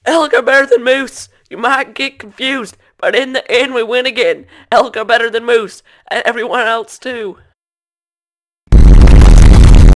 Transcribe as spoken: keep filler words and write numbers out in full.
Elk are better than Moose. You might get confused, but in the end we win again. Elk are better than Moose, and everyone else too.